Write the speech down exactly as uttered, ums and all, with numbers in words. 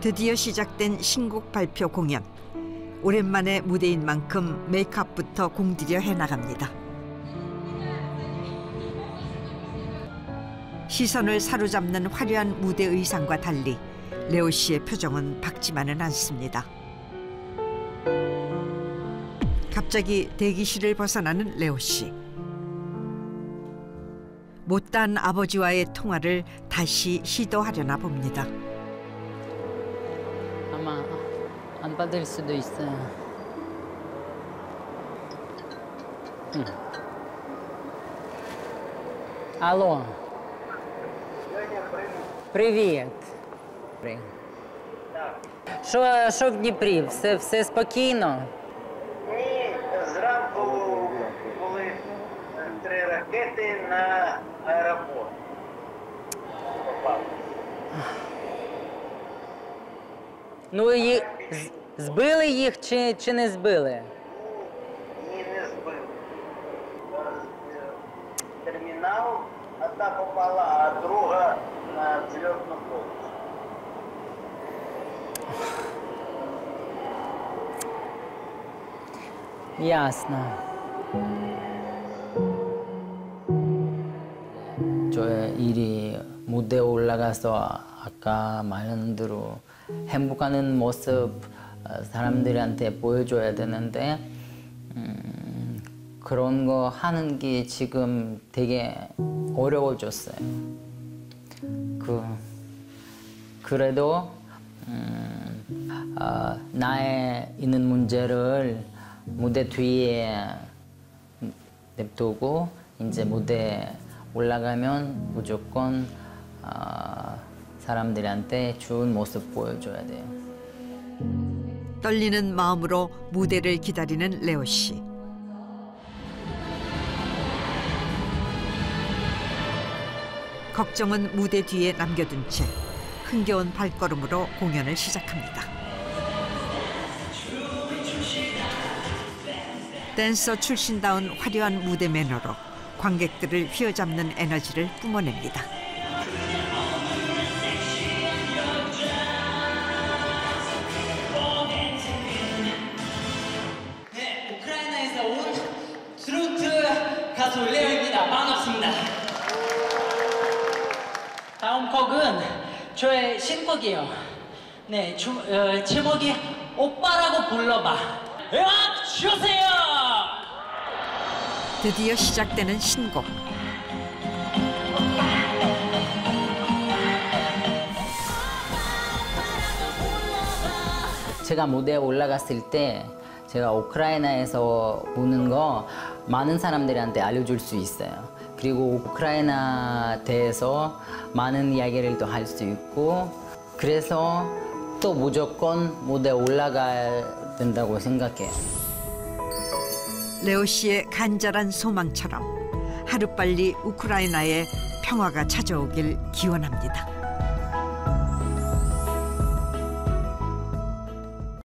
드디어 시작된 신곡 발표 공연. 오랜만에 무대인 만큼 메이크업부터 공들여 해나갑니다. 시선을 사로잡는 화려한 무대 의상과 달리 레오 씨의 표정은 밝지만은 않습니다. 갑자기 대기실을 벗어나는 레오 씨. 못다한 아버지와의 통화를 다시 시도하려나 봅니다. 아마 안 받을 수도 있어요. 응. Алло. Привіт. Що, що в Дніпрі? Все, все спокійно? Ні, зранку були три ракети на аеропорт. Попали. Ну, їх, збили їх чи, чи не збили? Ні, не збили. Термінал одна попала, а друга на взльотну полосу. Ясно. 저의 일이 무대에 올라가서 아까 말한 대로 행복하는 모습 사람들한테 보여줘야 되는데 음, 그런 거 하는 게 지금 되게 어려워졌어요. 그, 그래도 음, 어, 나의 있는 문제를 무대 뒤에 냅두고 이제 무대에 올라가면 무조건 어, 사람들한테 좋은 모습 보여줘야 돼요. 떨리는 마음으로 무대를 기다리는 레오 씨. 걱정은 무대 뒤에 남겨둔 채 흥겨운 발걸음으로 공연을 시작합니다. 댄서 출신다운 화려한 무대 매너로 관객들을 휘어잡는 에너지를 뿜어냅니다. 네, 우크라이나에서 온 트로트 가수 레오입니다. 반갑습니다. 다음 곡은 저의 신곡이에요. 네, 주, 어, 제목이 오빠라고 불러봐. 음악 주세요! 드디어 시작되는 신곡. 제가 무대에 올라갔을 때 제가 우크라이나에서 보는 거 많은 사람들한테 알려줄 수 있어요. 그리고 우크라이나 대해서 많은 이야기를 또 할 수 있고 그래서 또 무조건 무대에 올라가야 된다고 생각해요. 레오 씨의 간절한 소망처럼 하루빨리 우크라이나에 평화가 찾아오길 기원합니다.